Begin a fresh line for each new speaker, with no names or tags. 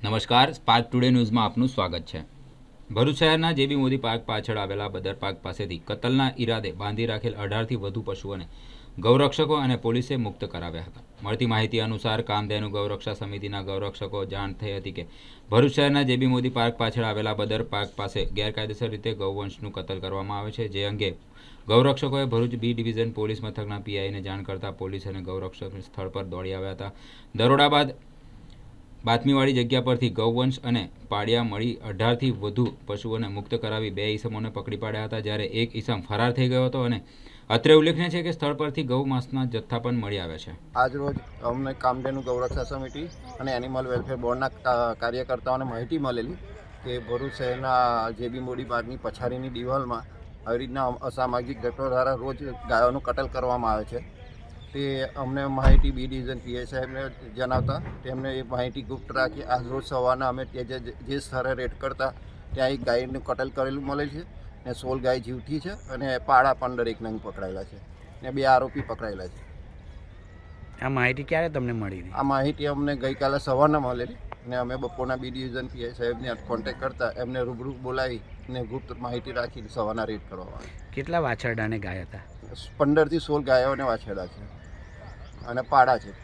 નમસ્કાર, spark today ન્યૂઝમાં આપનું સ્વાગત છે। ભરૂચ શહેરના જેબી મોદી પાર્ક પાછળ આવેલા બદર પાર્ક પાસેથી કતલના ઈરાદે બાંધી રાખેલ 18થી વધુ પશુઓને ગૌરક્ષકો અને પોલીસે મુક્ત કરાવ્યા હતા। મળતી માહિતી અનુસાર કામધેનુ ગૌરક્ષા સમિતિના ગૌરક્ષકો જાણ થઈ હતી કે ભરૂચ શહેરના જેબી મોદી પાર્ક પાછળ આવેલા બદર પાર્ક પાસે ગેરકાયદેસર રીતે ગૌવંશનું કતલ કરવામાં આવે છે, જે અંગે ગૌરક્ષકોએ ભરૂચ બી ડિવિઝન પોલીસ મથકના પીઆઈને જાણ કરતા પોલીસ અને ગૌરક્ષક સ્થળ પર દોડી આવ્યા હતા। દરોડા બાદ બાતમીવાળી જગ્યા પરથી ગૌવંશ અને પાડિયા મળી 18થી વધુ પશુઓને મુક્ત કરાવી 2 ઈસમોને પકડી પાડ્યા હતા, જ્યારે એક ઈસમ ફરાર થઈ ગયો હતો અને અત્રે ઉલ્લેખનીય છે કે સ્થળ પરથી ગૌ માંસના જથ્થા પણ મળી આવ્યા છે।
આજ રોજ અમને કામધેનુ ગૌરક્ષા સમિતિ અને એનિમલ વેલફેર બોર્ડના કાર્યકર્તાઓને માહિતી મળેલી કે ભરૂચ શહેરના જેબી મોદી પાર્કની પછાડીની દિવાલમાં આવી રીતના અસામાજિક તત્વો દ્વારા રોજ ગાયોનું કતલ કરવામાં આવે છે। તે અમને માહિતી બી ડિવિઝન પીઆઈ સાહેબને જણાવતા તેમને એ માહિતી ગુપ્ત રાખી આજ રોજ સવારના અમે જે સ્થળે રેડ કરતા ત્યાં એક ગાયનું કતલ કરેલું મળે છે ને 16 ગાય જીવતી છે અને પાડા 15 નંગ પકડાયેલા છે ને 2 આરોપી પકડાયેલા છે।
આ માહિતી ક્યારે તમને મળી?
આ માહિતી અમને ગઈકાલે સવારના મળેલી ને અમે બપોરના બી ડિવિઝન પીઆઈ સાહેબને કોન્ટેક્ટ કરતા એમને રૂબરૂ બોલાવી ને ગુપ્ત માહિતી રાખી સવારના રેડ કરવામાં આવી।
કેટલા વાછરડા અને ગાય હતા?
15 થી 16 ગાયો અને વાછરડા છે અને પાડા છે।